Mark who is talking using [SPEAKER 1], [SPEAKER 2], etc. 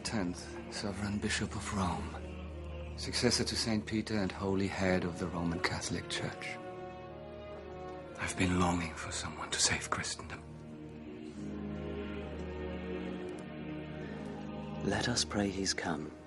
[SPEAKER 1] X, Sovereign Bishop of Rome, successor to St. Peter and holy head of the Roman Catholic Church. I've been longing for someone to save Christendom.
[SPEAKER 2] Let us pray he's come.